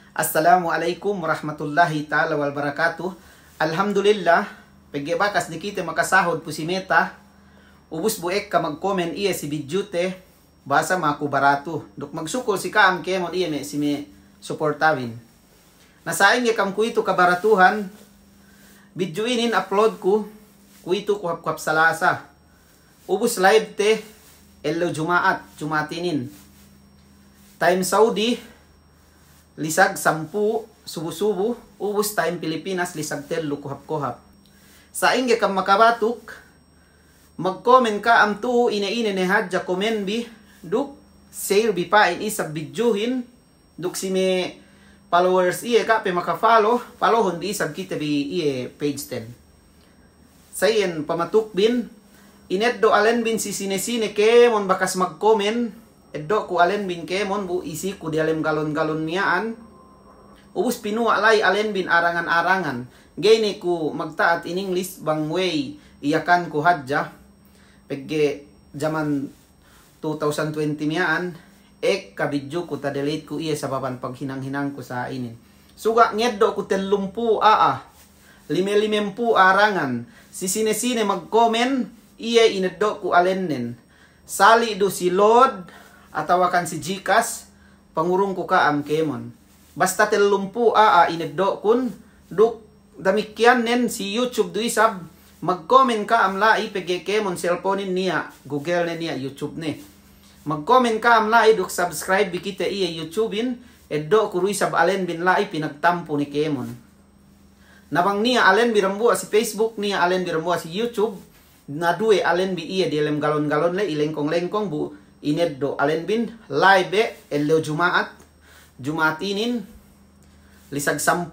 Assalamualaikum warahmatullahi ta'ala wabarakatuh. Alhamdulillah, pagbakas ni kita makasahod po si Meta. Ubus buek ka mag-comment iya si Bidyute. Basa maku barato. Duk magsukol si Kaam kemon iya si me supportawin. Nasaing ya kam kuito kabaratuhan. Video inin upload ko. Kuito kuhap-kuhap salasa. Ubus live te. Elo Jumatinin. Time Saudi. Lisag 10 subu-subu. Ubus time Pilipinas. Lisag 10 kuhap-kuhap. Saing ya kam makabatuk. Mag-comment ka am tuho ina-ina ni hadja komen bi. Duk share bi pa in isab videohin. Duk si me followers iya ka pe maka-follow. Followhon bi isab kita bi iya page 10. Sayin pamatuk bin. Ineddo alen bin si sine-sine kemon bakas mag-comment. Eddo ku alen bin kemon bu isi ku di alem galon-galon niyaan. Ubus pinuwa lay alen bin arangan-arangan. Gayni ku magtaat in English bang way iyakan ku hadja. Pagge zaman 2020 niyaan. Kabidyo ku ta-delete ku iya sa baban paghinang-hinang ko sa inin. Suga ngeddo ku telumpu lime-limempu arangan. Si sine-sine mag-comment. Iya ineddo ku alennen. Sali do si Lord atawakan si Gcash pangurong ko ka am kemon. Basta telumpu ineddo kun duk damikyan nen si YouTube do isab mag-comment ka am lai pege kemon cellphone niya Google niya YouTube ne. Mag-comment ka am lai duk subscribe bikita iya YouTubein eddo ku isab alen bin lai pinagtampo ni kemon. Nabang niya alen birambua si Facebook niya alen birambua si YouTube. Na duwe alen bi iya di alem galon-galon le ilengkong-lengkong bu ineddo alen bin live elo Jumatinin lisag 10.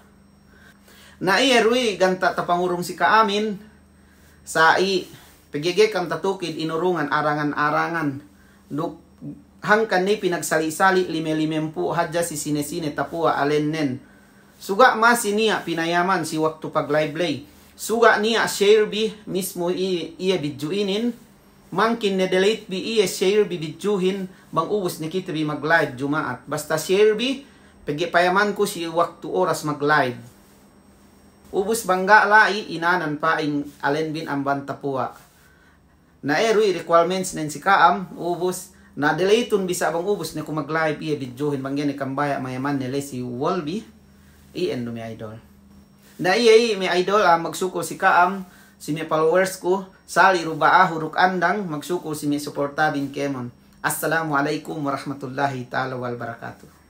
Na iya rui ganta tapangurong si kaamin sa pagige kam tatukid inurungan arangan-arangan duk hangkan ni pinagsali-sali lime-limempu hadja si sine-sine tapua alen nen. Suga masi niya pinayaman si waktu pag live suga niya share bi mismo iya videoinin. Mangkin na delete bi iya share bi videohin bang ubus ni kita bi mag live Jumaat. Basta share bi pagipayaman ko si waktu oras mag live. Ubus bangga lai inanan pa ing alen bin amban tapua. Na erui requirements nen si Kaam ubus na deleteun bisa bang ubus ni ko mag live iya videohin bangyan ni kambaya mayaman ni si Wolby endo mi idol. Na iya may idol magsukol si Kaam si may followers ko sali rubaa huruk andang magsukol si may suportabin kemon. Assalamualaikum warahmatullahi ta'ala wabarakatuh.